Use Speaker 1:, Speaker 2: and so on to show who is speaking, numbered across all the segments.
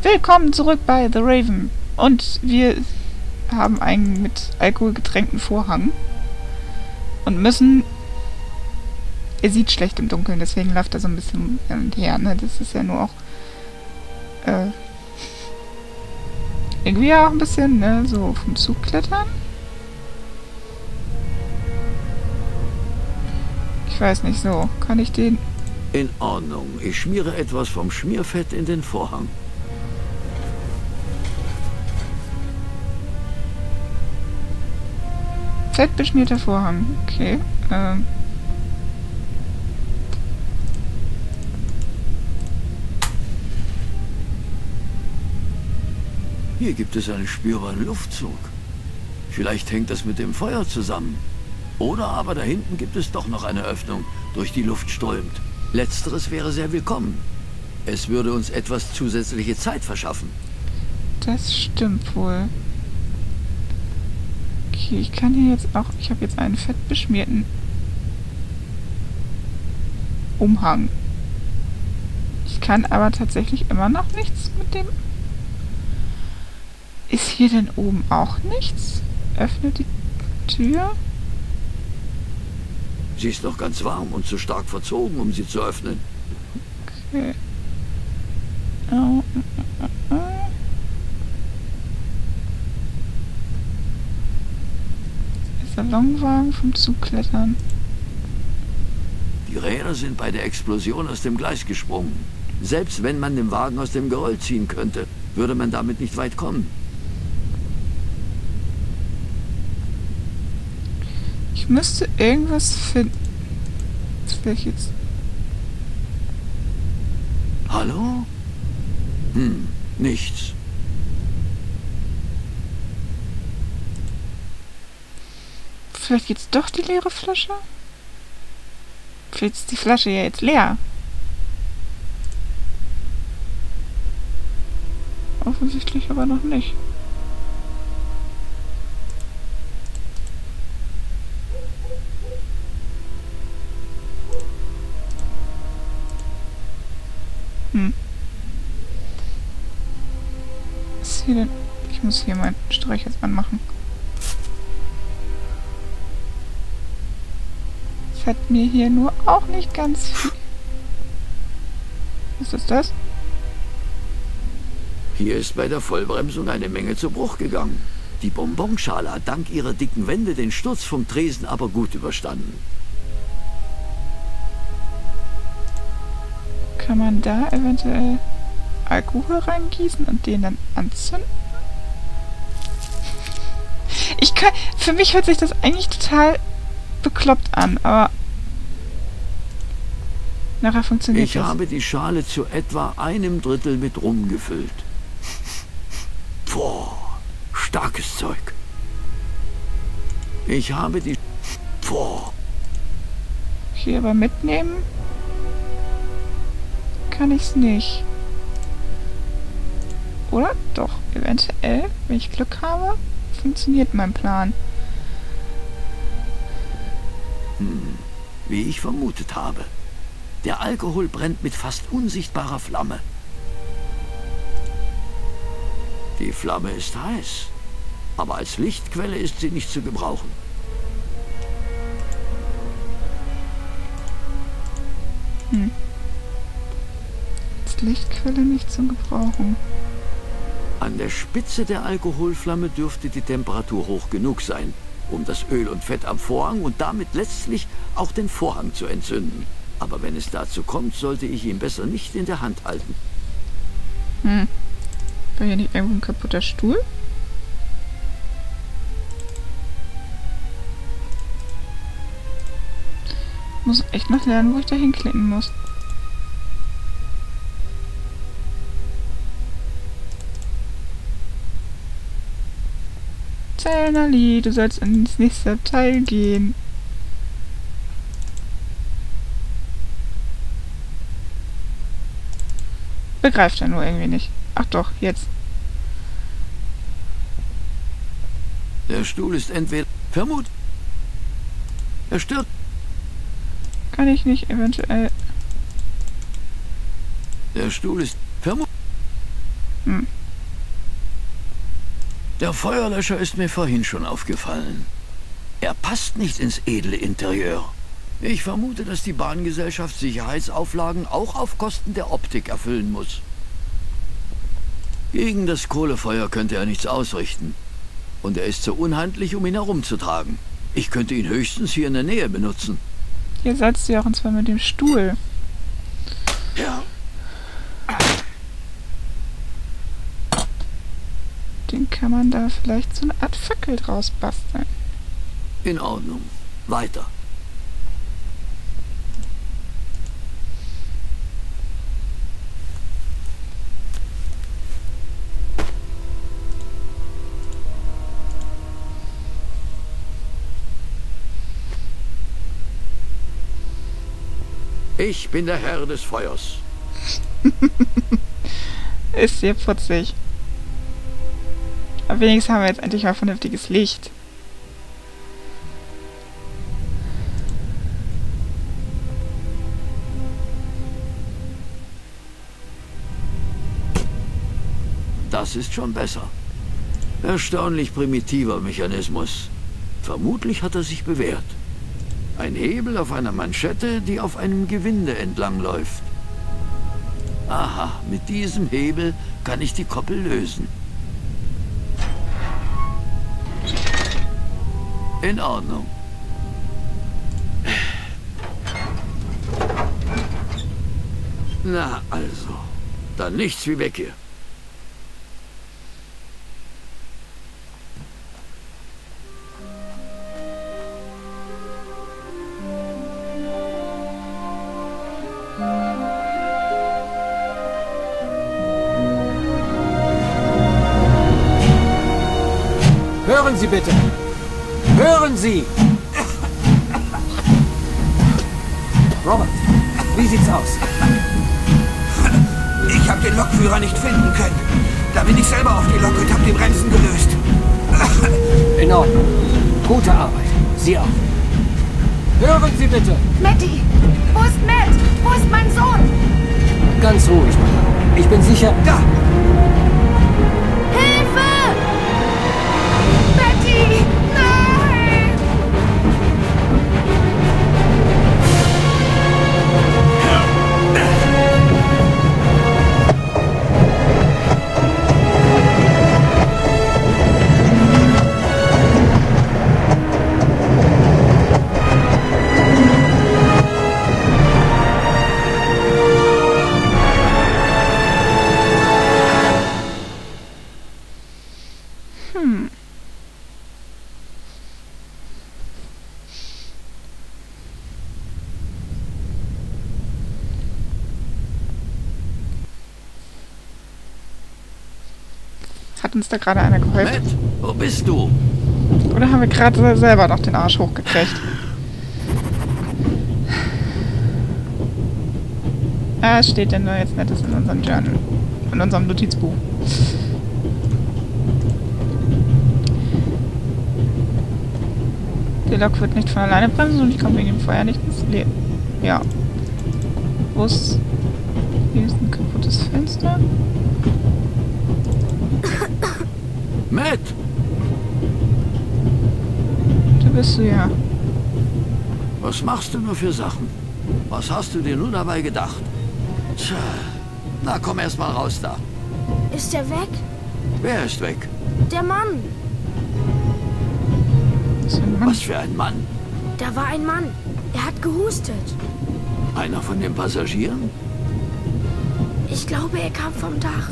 Speaker 1: Willkommen zurück bei The Raven. Und wir haben einen mit Alkohol getränkten Vorhang. Und müssen... Er sieht schlecht im Dunkeln, deswegen läuft er so ein bisschen hin und her. Ne? Das ist ja nur auch... irgendwie auch ein bisschen, ne? So vom Zug klettern. Ich weiß nicht, so. Kann ich den...
Speaker 2: In Ordnung. Ich schmiere etwas vom Schmierfett in den Vorhang.
Speaker 1: Fettbeschmierter Vorhang. Okay.
Speaker 2: Hier gibt es einen spürbaren Luftzug. Vielleicht hängt das mit dem Feuer zusammen. Oder aber da hinten gibt es doch noch eine Öffnung, durch die Luft strömt. Letzteres wäre sehr willkommen. Es würde uns etwas zusätzliche Zeit verschaffen.
Speaker 1: Das stimmt wohl. Okay, ich kann hier jetzt auch... Ich habe jetzt einen fettbeschmierten Umhang. Ich kann aber tatsächlich immer noch nichts mit dem... Ist hier denn oben auch nichts? Öffne die Tür.
Speaker 2: Sie ist noch ganz warm und zu stark verzogen, um sie zu öffnen.
Speaker 1: Okay. Oh. Salonwagen vom Zugklettern.
Speaker 2: Die Räder sind bei der Explosion aus dem Gleis gesprungen. Selbst wenn man den Wagen aus dem Geröll ziehen könnte, würde man damit nicht weit kommen.
Speaker 1: Ich müsste irgendwas finden. Vielleicht jetzt...
Speaker 2: Hallo? Nichts.
Speaker 1: Vielleicht jetzt doch die leere Flasche? Vielleicht ist die Flasche ja jetzt leer. Offensichtlich aber noch nicht. Was ist hier denn? Ich muss hier meinen Streichholzmann machen. Das hat mir hier nur auch nicht ganz viel. Was ist das?
Speaker 2: Hier ist bei der Vollbremsung eine Menge zu Bruch gegangen. Die Bonbonschale hat dank ihrer dicken Wände den Sturz vom Tresen aber gut überstanden.
Speaker 1: Kann man da eventuell Alkohol reingießen und den dann anzünden? Ich kann... Für mich hört sich das eigentlich total bekloppt an, aber... Nachher funktioniert das.
Speaker 2: Ich habe die Schale zu etwa 1/3 mit Rum gefüllt. Boah, starkes Zeug. Ich habe die... Boah.
Speaker 1: Hier aber mitnehmen kann ich's nicht. Oder? Doch, eventuell, wenn ich Glück habe, funktioniert mein Plan.
Speaker 2: Wie ich vermutet habe. Der Alkohol brennt mit fast unsichtbarer Flamme. Die Flamme ist heiß, aber als Lichtquelle ist sie nicht zu gebrauchen.
Speaker 1: Als Lichtquelle nicht zu gebrauchen.
Speaker 2: An der Spitze der Alkoholflamme dürfte die Temperatur hoch genug sein, um das Öl und Fett am Vorhang und damit letztlich auch den Vorhang zu entzünden. Aber wenn es dazu kommt, sollte ich ihn besser nicht in der Hand halten.
Speaker 1: War hier nicht irgendwo ein kaputter Stuhl? Ich muss echt noch lernen, wo ich da hinklicken muss. Zellnerli, du sollst ins nächste Abteil gehen. Begreift er nur irgendwie nicht. Ach doch, jetzt.
Speaker 2: Der Stuhl ist entweder er stirbt.
Speaker 1: Kann ich nicht eventuell...
Speaker 2: Der Stuhl ist
Speaker 1: Hm.
Speaker 2: Der Feuerlöscher ist mir vorhin schon aufgefallen. Er passt nicht ins edle Interieur. Ich vermute, dass die Bahngesellschaft Sicherheitsauflagen auch auf Kosten der Optik erfüllen muss. Gegen das Kohlefeuer könnte er nichts ausrichten. Und er ist zu unhandlich, um ihn herumzutragen. Ich könnte ihn höchstens hier in der Nähe benutzen.
Speaker 1: Hier setzt sie auch, und zwar mit dem Stuhl.
Speaker 2: Ja.
Speaker 1: Den kann man da vielleicht so eine Art Fackel draus basteln.
Speaker 2: In Ordnung. Weiter. Ich bin der Herr des Feuers.
Speaker 1: Ist sehr putzig. Aber wenigstens haben wir jetzt endlich mal vernünftiges Licht.
Speaker 2: Das ist schon besser. Erstaunlich primitiver Mechanismus. Vermutlich hat er sich bewährt. Ein Hebel auf einer Manschette, die auf einem Gewinde entlangläuft. Aha, mit diesem Hebel kann ich die Koppel lösen. In Ordnung. Na also, dann nichts wie weg hier.
Speaker 3: Hören Sie bitte! Hören Sie! Robert, wie sieht's aus?
Speaker 4: Ich habe den Lokführer nicht finden können. Da bin ich selber auf die Lok und habe die Bremsen gelöst.
Speaker 3: In Ordnung. Gute Arbeit. Sie auch. Hören Sie bitte!
Speaker 5: Matty! Wo ist Matt? Wo ist mein Sohn?
Speaker 3: Ganz ruhig, Madame. Ich bin sicher...
Speaker 4: Da!
Speaker 5: Hilfe! Matty! Nein!
Speaker 1: Hat uns da gerade einer geholfen?
Speaker 2: Matt, wo bist du?
Speaker 1: Oder haben wir gerade selber noch den Arsch hochgekriegt? Was steht denn da jetzt Nettes in unserem Journal? In unserem Notizbuch. Die Lok wird nicht von alleine bremsen und ich komme wegen dem Feuer nicht ins Leben. Ja. Wo ist... Hier ist ein kaputtes Fenster.
Speaker 2: Matt!
Speaker 1: Da bist du ja.
Speaker 2: Was machst du nur für Sachen? Was hast du dir nur dabei gedacht? Tja, na komm erst mal raus da.
Speaker 5: Ist er weg?
Speaker 2: Wer ist weg?
Speaker 5: Der Mann!
Speaker 1: Was für ein Mann?
Speaker 2: Was für ein Mann?
Speaker 5: Da war ein Mann. Er hat gehustet.
Speaker 2: Einer von den Passagieren?
Speaker 5: Ich glaube, er kam vom Dach.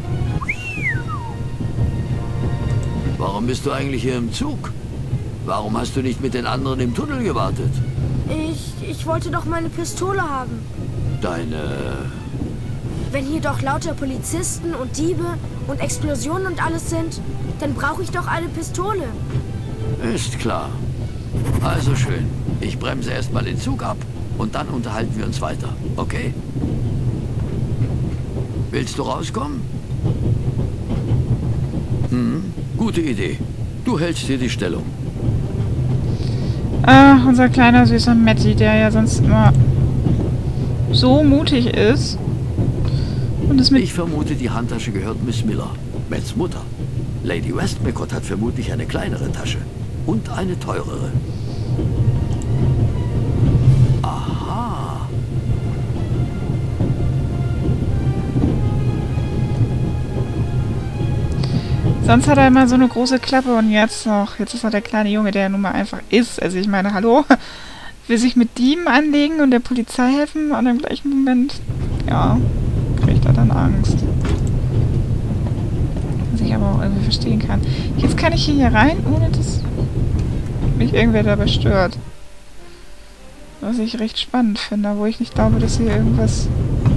Speaker 2: Warum bist du eigentlich hier im Zug? Warum hast du nicht mit den anderen im Tunnel gewartet?
Speaker 5: Ich wollte doch meine Pistole haben.
Speaker 2: Deine...
Speaker 5: Wenn hier doch lauter Polizisten und Diebe und Explosionen und alles sind, dann brauche ich doch eine Pistole.
Speaker 2: Ist klar. Also schön. Ich bremse erstmal den Zug ab und dann unterhalten wir uns weiter. Okay? Willst du rauskommen? Gute Idee. Du hältst hier die Stellung.
Speaker 1: Ah, unser kleiner süßer Matty, der ja sonst immer so mutig ist Und das mit...
Speaker 2: Ich vermute, die Handtasche gehört Miss Miller, Matts Mutter. Lady Westmacott hat vermutlich eine kleinere Tasche. Und eine teurere. Aha.
Speaker 1: Sonst hat er immer so eine große Klappe und jetzt ist er der kleine Junge, der ja nun mal einfach ist. Also ich meine, hallo? Will sich mit Dieben anlegen und der Polizei helfen und im gleichen Moment, ja, kriegt er dann Angst. Was ich aber auch irgendwie verstehen kann. Jetzt kann ich hier rein, ohne dass mich irgendwer dabei stört. Was ich recht spannend finde, wo ich nicht glaube, dass hier irgendwas...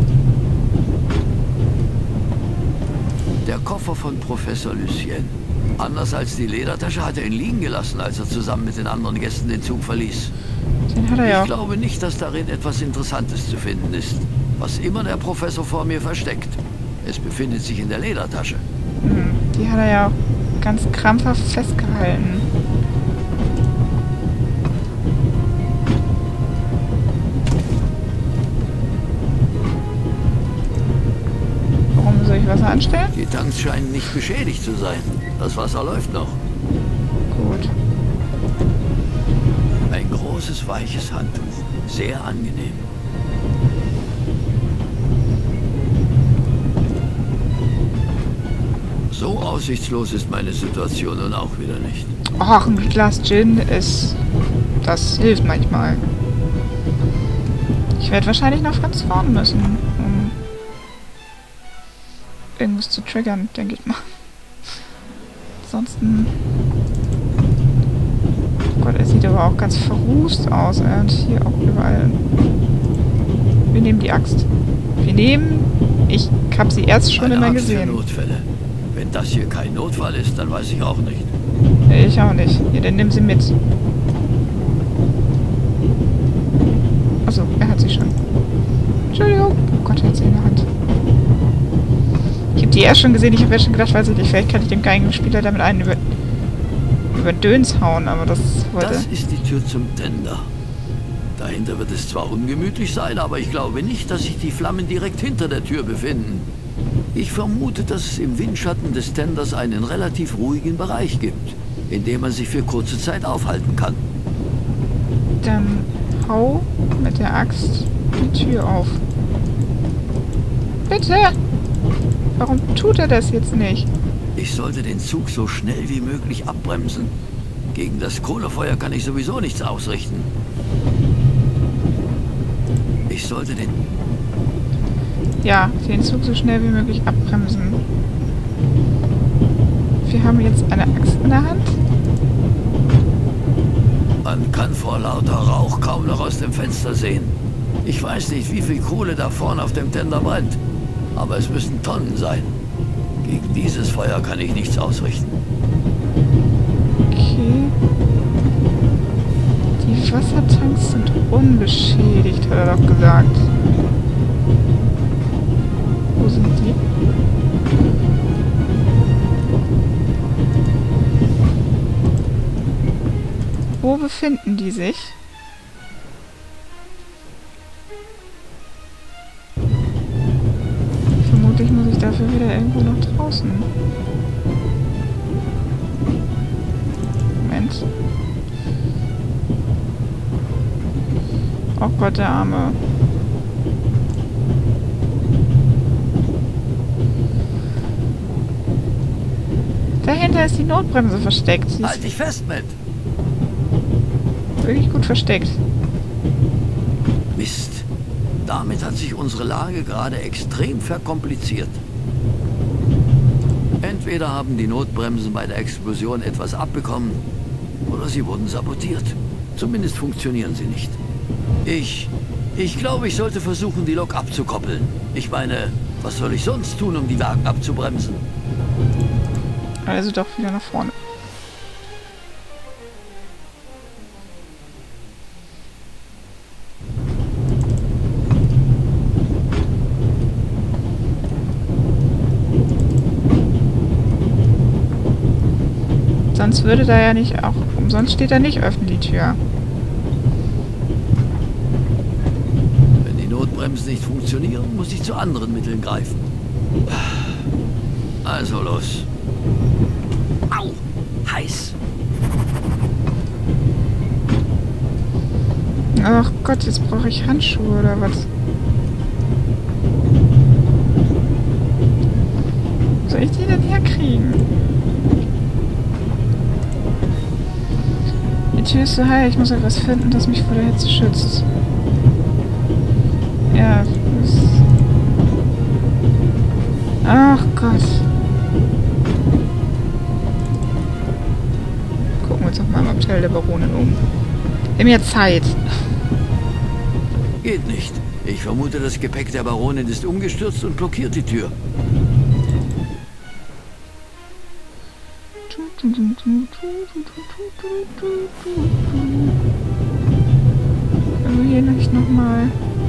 Speaker 2: Der Koffer von Professor Lucien. Anders als die Ledertasche hat er ihn liegen gelassen, als er zusammen mit den anderen Gästen den Zug verließ.
Speaker 1: Den hat er ja auch.
Speaker 2: Ich glaube nicht, dass darin etwas Interessantes zu finden ist. Was immer der Professor vor mir versteckt. Es befindet sich in der Ledertasche.
Speaker 1: Die hat er ja auch ganz krampfhaft festgehalten. Warum soll ich Wasser anstellen?
Speaker 2: Die Tanks scheinen nicht beschädigt zu sein. Das Wasser läuft noch.
Speaker 1: Gut.
Speaker 2: Ein großes, weiches Handtuch. Sehr angenehm. So aussichtslos ist meine Situation nun auch wieder nicht.
Speaker 1: Ach, ein Glas Gin das hilft manchmal. Ich werde wahrscheinlich nach ganz vorn müssen, um irgendwas zu triggern, denke ich mal. Ansonsten... Oh Gott, er sieht aber auch ganz verrußt aus. Und hier auch überall... Wir nehmen die Axt. Ich habe sie erst schon immer gesehen.
Speaker 2: Für Notfälle. Wenn das hier kein Notfall ist, dann weiß ich auch nicht.
Speaker 1: Ich auch nicht. Ja, dann nimm sie mit. Achso, er hat sie schon. Entschuldigung. Oh Gott, er hat sie in der Hand. Ich habe die erst schon gesehen. Ich habe erst schon gedacht, weiß ich nicht, vielleicht kann ich dem Geigenspieler damit einen über Döns hauen, aber das wollte...
Speaker 2: Das ist die Tür zum Tender. Dahinter wird es zwar ungemütlich sein, aber ich glaube nicht, dass sich die Flammen direkt hinter der Tür befinden. Ich vermute, dass es im Windschatten des Tenders einen relativ ruhigen Bereich gibt, in dem man sich für kurze Zeit aufhalten kann.
Speaker 1: Dann hau mit der Axt die Tür auf. Bitte! Warum tut er das jetzt nicht?
Speaker 2: Ich sollte den Zug so schnell wie möglich abbremsen. Gegen das Kohlefeuer kann ich sowieso nichts ausrichten. Ich sollte den
Speaker 1: Zug so schnell wie möglich abbremsen. Wir haben jetzt eine Axt in der Hand.
Speaker 2: Man kann vor lauter Rauch kaum noch aus dem Fenster sehen. Ich weiß nicht, wie viel Kohle da vorne auf dem Tender brennt. Aber es müssen Tonnen sein. Gegen dieses Feuer kann ich nichts ausrichten.
Speaker 1: Okay. Die Wassertanks sind unbeschädigt, hat er doch gesagt. Wo sind die? Wo befinden die sich? Vermutlich muss ich dafür wieder irgendwo nach draußen. Moment. Oh Gott, der Arme. Dahinter ist die Notbremse versteckt. Sie
Speaker 2: Halt
Speaker 1: ist
Speaker 2: dich fest, Matt!
Speaker 1: wirklich gut versteckt.
Speaker 2: Mist. Damit hat sich unsere Lage gerade extrem verkompliziert. Entweder haben die Notbremsen bei der Explosion etwas abbekommen, oder sie wurden sabotiert. Zumindest funktionieren sie nicht. Ich glaube, ich sollte versuchen, die Lok abzukoppeln. Ich meine, was soll ich sonst tun, um die Wagen abzubremsen?
Speaker 1: Also doch wieder nach vorne. Sonst würde da ja nicht auch... Umsonst steht da nicht, öffne die Tür.
Speaker 2: Wenn die Notbremsen nicht funktionieren, muss ich zu anderen Mitteln greifen. Also los.
Speaker 3: Au! Heiß.
Speaker 1: Ach Gott, jetzt brauche ich Handschuhe oder was? Wo soll ich die denn herkriegen? Die Tür ist so heil, ich muss etwas finden, das mich vor der Hitze schützt. Ja, das... Ach Gott. Gucken wir uns doch mal im Abteil der Baronin um. Wir haben ja Zeit.
Speaker 2: Geht nicht. Ich vermute, das Gepäck der Baronin ist umgestürzt und blockiert die Tür.
Speaker 1: Also hier nicht nochmal.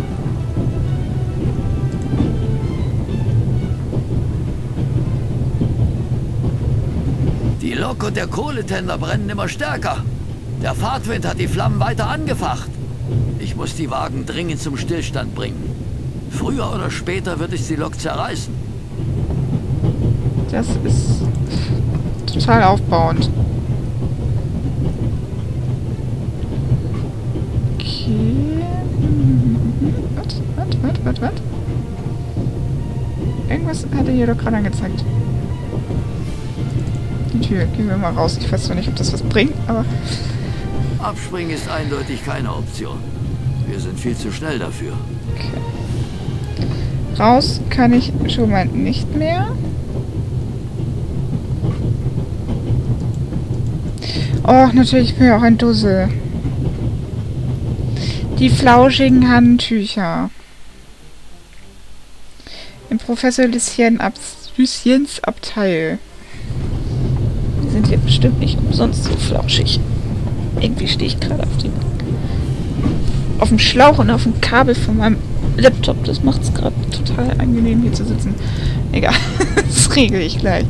Speaker 2: Die Lok und der Kohletender brennen immer stärker. Der Fahrtwind hat die Flammen weiter angefacht. Ich muss die Wagen dringend zum Stillstand bringen. Früher oder später wird es die Lok zerreißen.
Speaker 1: Das ist total aufbauend. Okay. Was? Irgendwas hat er hier doch gerade angezeigt. Die Tür. Gehen wir mal raus. Ich weiß zwar nicht, ob das was bringt, aber...
Speaker 2: Abspringen ist eindeutig keine Option. Wir sind viel zu schnell dafür.
Speaker 1: Okay. Raus kann ich schon mal nicht mehr. Oh, natürlich bin ich auch ein Dussel. Die flauschigen Handtücher. Im Professor Lucien Abteil. Die sind hier bestimmt nicht umsonst so flauschig. Irgendwie stehe ich gerade auf dem Schlauch und auf dem Kabel von meinem Laptop. Das macht es gerade total angenehm, hier zu sitzen. Egal, das regle ich gleich.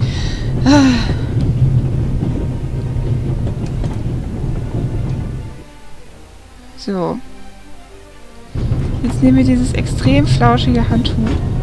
Speaker 1: So. Jetzt nehmen wir dieses extrem flauschige Handtuch.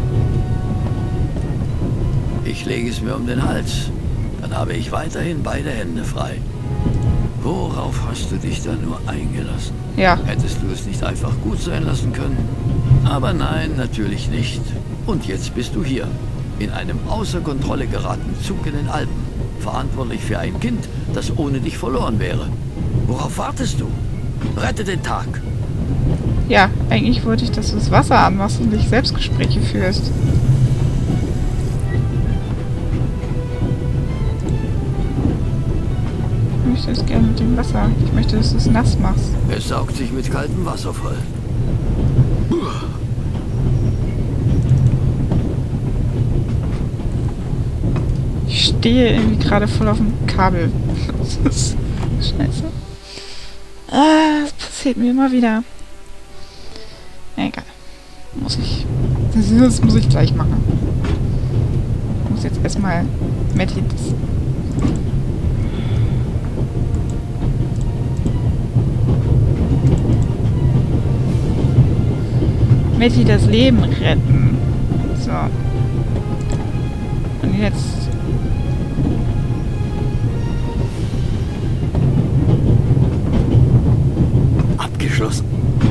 Speaker 2: Ich lege es mir um den Hals. Dann habe ich weiterhin beide Hände frei. Worauf hast du dich da nur eingelassen?
Speaker 1: Ja.
Speaker 2: Hättest du es nicht einfach gut sein lassen können? Aber nein, natürlich nicht. Und jetzt bist du hier. In einem außer Kontrolle geratenen Zug in den Alpen. Verantwortlich für ein Kind, das ohne dich verloren wäre. Worauf wartest du? Rette den Tag.
Speaker 1: Ja, eigentlich wollte ich, dass du das Wasser anmachst und dich Selbstgespräche führst. Ich möchte es gerne mit dem Wasser. Ich möchte, dass du es nass machst.
Speaker 2: Es saugt sich mit kaltem Wasser voll.
Speaker 1: Ich stehe irgendwie gerade voll auf dem Kabel. Das ist scheiße. Ah, das passiert mir immer wieder. Egal. Das muss ich gleich machen. Ich muss jetzt erstmal Matti das Leben retten. So. Und jetzt...
Speaker 2: Abgeschlossen.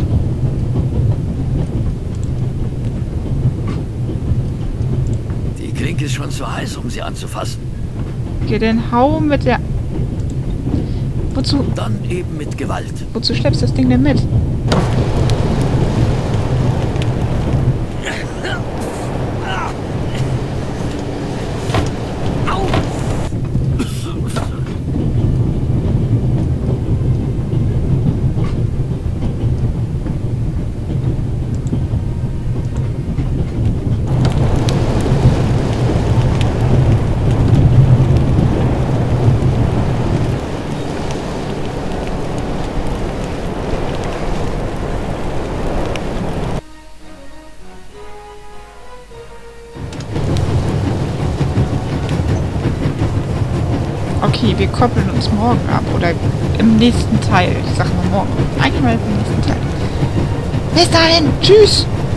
Speaker 2: Die Klinke ist schon zu heiß, um sie anzufassen.
Speaker 1: Okay, dann hau mit der... Wozu?
Speaker 2: Dann eben mit Gewalt.
Speaker 1: Wozu schleppst du das Ding denn mit? Okay, wir koppeln uns morgen ab. Oder im nächsten Teil. Ich sag mal morgen. Eigentlich mal im nächsten Teil. Bis dahin. Tschüss.